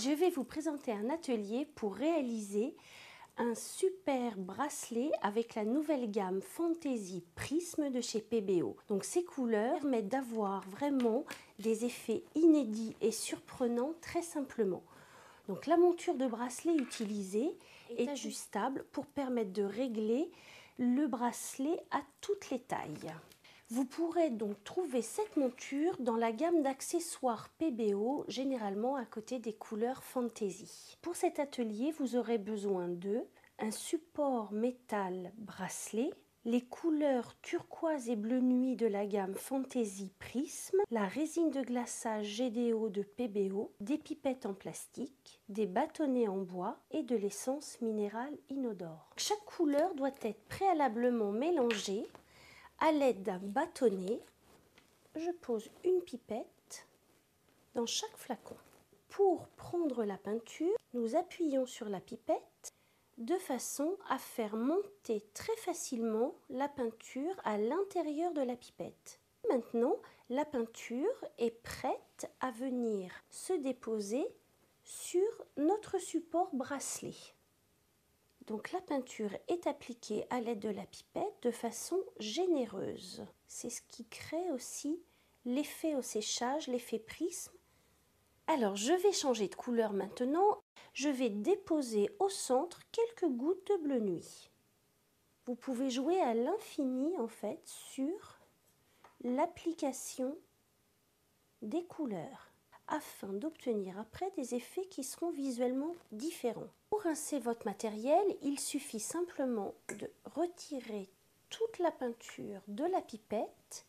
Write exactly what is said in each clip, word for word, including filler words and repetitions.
Je vais vous présenter un atelier pour réaliser un super bracelet avec la nouvelle gamme Fantasy Prisme de chez P B O. Donc ces couleurs permettent d'avoir vraiment des effets inédits et surprenants très simplement. Donc la monture de bracelet utilisée est ajustable pour permettre de régler le bracelet à toutes les tailles. Vous pourrez donc trouver cette monture dans la gamme d'accessoires P B O, généralement à côté des couleurs Fantasy. Pour cet atelier, vous aurez besoin de un support métal bracelet, les couleurs turquoise et bleu nuit de la gamme Fantasy Prisme, la résine de glaçage G D O de P B O, des pipettes en plastique, des bâtonnets en bois et de l'essence minérale inodore. Chaque couleur doit être préalablement mélangée à l'aide d'un bâtonnet. Je pose une pipette dans chaque flacon. Pour prendre la peinture, nous appuyons sur la pipette de façon à faire monter très facilement la peinture à l'intérieur de la pipette. Maintenant, la peinture est prête à venir se déposer sur notre support bracelet. Donc la peinture est appliquée à l'aide de la pipette de façon généreuse. C'est ce qui crée aussi l'effet au séchage, l'effet prisme. Alors je vais changer de couleur maintenant. Je vais déposer au centre quelques gouttes de bleu nuit. Vous pouvez jouer à l'infini en fait sur l'application des couleurs afin d'obtenir après des effets qui seront visuellement différents. Pour rincer votre matériel, il suffit simplement de retirer toute la peinture de la pipette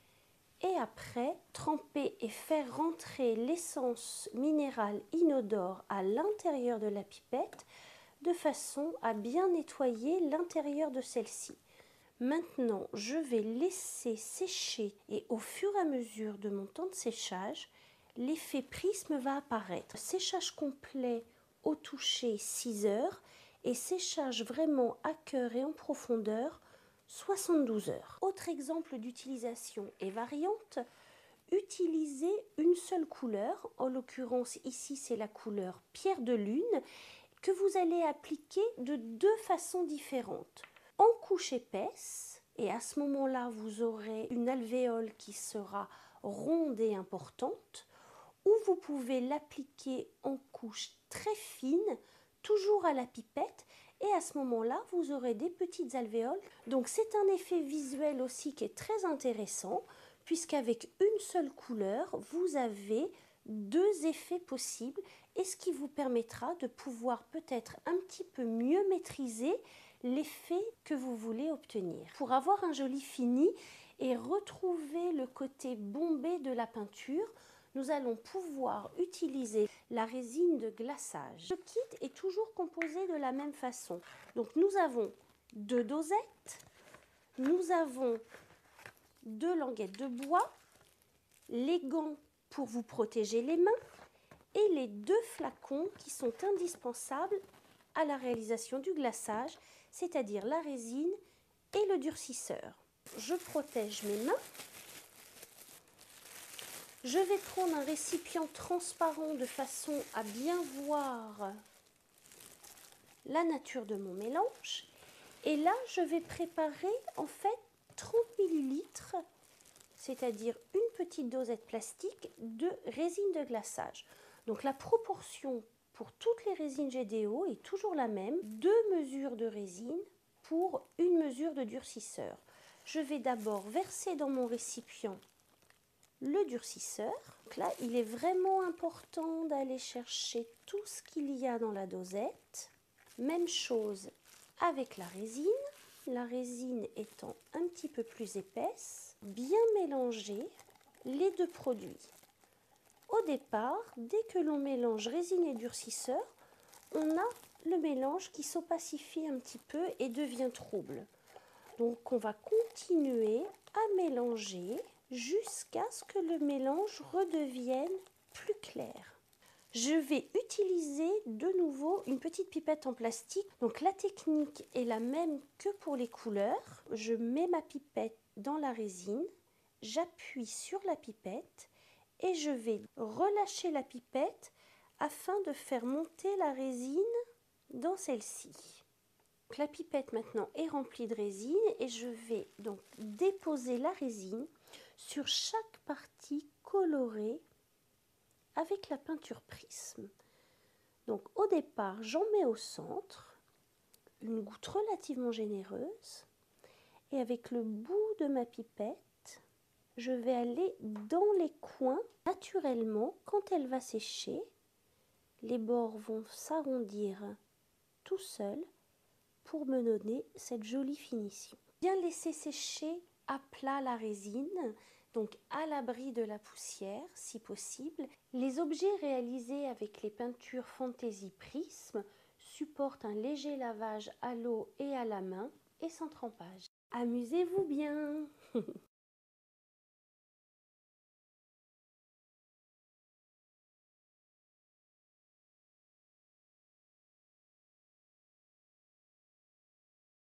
et après tremper et faire rentrer l'essence minérale inodore à l'intérieur de la pipette de façon à bien nettoyer l'intérieur de celle-ci. Maintenant, je vais laisser sécher et au fur et à mesure de mon temps de séchage, l'effet prisme va apparaître. Séchage complet au toucher six heures et séchage vraiment à cœur et en profondeur soixante-douze heures. Autre exemple d'utilisation et variante, utilisez une seule couleur, en l'occurrence ici c'est la couleur pierre de lune, que vous allez appliquer de deux façons différentes. En couche épaisse, et à ce moment-là vous aurez une alvéole qui sera ronde et importante, ou vous pouvez l'appliquer en couche très fine, toujours à la pipette, et à ce moment-là, vous aurez des petites alvéoles. Donc c'est un effet visuel aussi qui est très intéressant, puisqu'avec une seule couleur, vous avez deux effets possibles, et ce qui vous permettra de pouvoir peut-être un petit peu mieux maîtriser l'effet que vous voulez obtenir. Pour avoir un joli fini et retrouver le côté bombé de la peinture, nous allons pouvoir utiliser la résine de glaçage. Le kit est toujours composé de la même façon. Donc nous avons deux dosettes, nous avons deux languettes de bois, les gants pour vous protéger les mains et les deux flacons qui sont indispensables à la réalisation du glaçage, c'est-à-dire la résine et le durcisseur. Je protège mes mains. Je vais prendre un récipient transparent de façon à bien voir la nature de mon mélange. Et là, je vais préparer en fait trente millilitres, c'est-à-dire une petite dosette plastique de résine de glaçage. Donc la proportion pour toutes les résines G D O est toujours la même, deux mesures de résine pour une mesure de durcisseur. Je vais d'abord verser dans mon récipient le durcisseur. Donc là, il est vraiment important d'aller chercher tout ce qu'il y a dans la dosette. Même chose avec la résine. La résine étant un petit peu plus épaisse, bien mélanger les deux produits. Au départ, dès que l'on mélange résine et durcisseur, on a le mélange qui s'opacifie un petit peu et devient trouble. Donc on va continuer à mélanger jusqu'à ce que le mélange redevienne plus clair. Je vais utiliser de nouveau une petite pipette en plastique. Donc la technique est la même que pour les couleurs. Je mets ma pipette dans la résine, j'appuie sur la pipette et je vais relâcher la pipette afin de faire monter la résine dans celle-ci. La pipette maintenant est remplie de résine et je vais donc déposer la résine sur chaque partie colorée avec la peinture prisme. Donc au départ, j'en mets au centre, une goutte relativement généreuse, et avec le bout de ma pipette, je vais aller dans les coins. Naturellement, quand elle va sécher, les bords vont s'arrondir tout seuls pour me donner cette jolie finition. Bien laisser sécher à plat la résine, donc à l'abri de la poussière si possible. Les objets réalisés avec les peintures Fantasy Prisme supportent un léger lavage à l'eau et à la main et sans trempage. Amusez-vous bien!